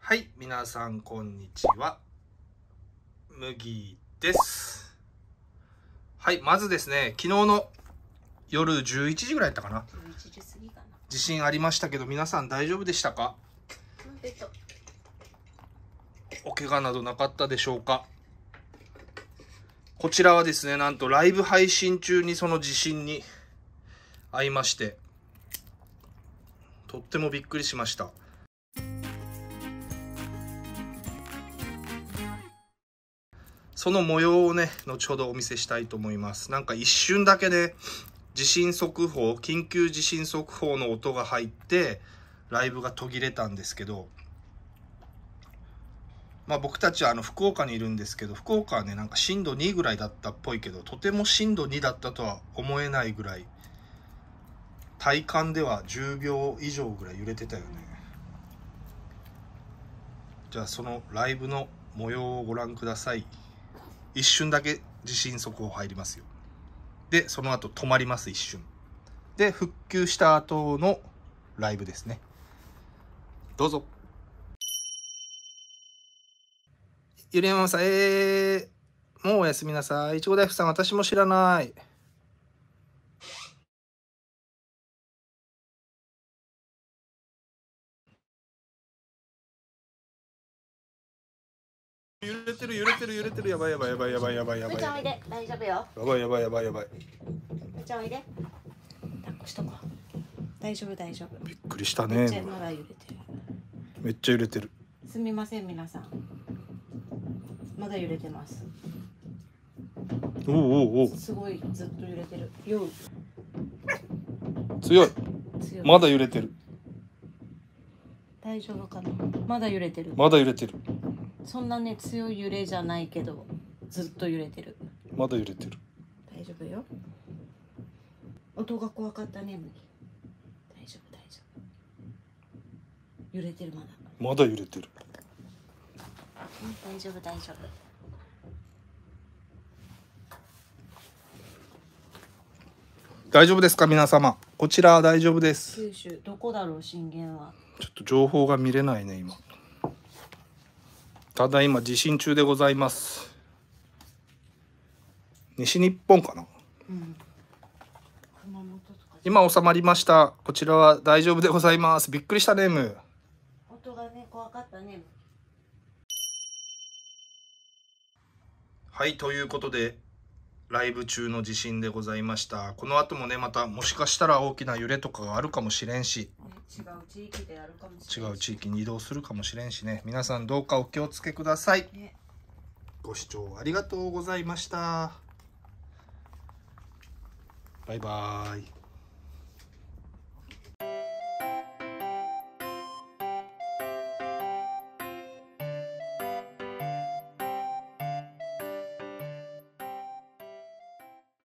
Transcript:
はい、皆さんこんにちは。麦です。はい、まずですね、昨日の夜11時ぐらいだったかな。 11時過ぎかな。 地震ありましたけど、皆さん大丈夫でしたか？お怪我などなかったでしょうか？こちらはですね、なんとライブ配信中にその地震に遭いまして、とってもびっくりしました。その模様をね、後ほどお見せしたいと思います。なんか一瞬だけで、地震速報、緊急地震速報の音が入って、ライブが途切れたんですけど、まあ僕たちは福岡にいるんですけど、福岡はね、なんか震度2ぐらいだったっぽいけど、とても震度2だったとは思えないぐらい、体感では10秒以上ぐらい揺れてたよね。じゃあそのライブの模様をご覧ください。一瞬だけ地震速報入りますよ。で、その後止まります、一瞬。で、復旧した後のライブですね。どうぞ。ゆりやまさん、もうおやすみなさい。いちご大福さん、私も知らない。揺れてる、揺れてる、揺れてる。やばいやばいやばいやばいやばいやばい。 むーちゃんおいで、大丈夫よ。 やばいやばいやばいやばい。 むーちゃんおいで。抱っこしとこう。大丈夫大丈夫。 びっくりしためっちゃね。 まだ揺れてる。 めっちゃ揺れてる。 すみません皆さん。まだ揺れてます。 おおおお。 すごいずっと揺れてる。よう。 強い。 強い。 まだ揺れてる。 大丈夫かな。まだ揺れてる。 まだ揺れてる。 そんなね強い揺れじゃないけど、ずっと揺れてる。 まだ揺れてる。 大丈夫よ。音が怖かったね、麦。大丈夫大丈夫。揺れてるまだ。 まだ揺れてる。 大丈夫大丈夫。 大丈夫ですか皆様。こちらは大丈夫です。 九州どこだろう、震源は。 ちょっと情報が見れないね今。ただ今地震中でございます。西日本かな。 うん。熊本とか。 今収まりました。こちらは大丈夫でございます。びっくりしたねム。 音がね怖かったね。 はい、ということでライブ中の地震でございました。この後もねまたもしかしたら大きな揺れとかがあるかもしれんし、 違う地域であるかもしれない。 違う地域に移動するかもしれんしね。皆さんどうかお気をつけください。 ね、 ご視聴ありがとうございました。バイバーイ。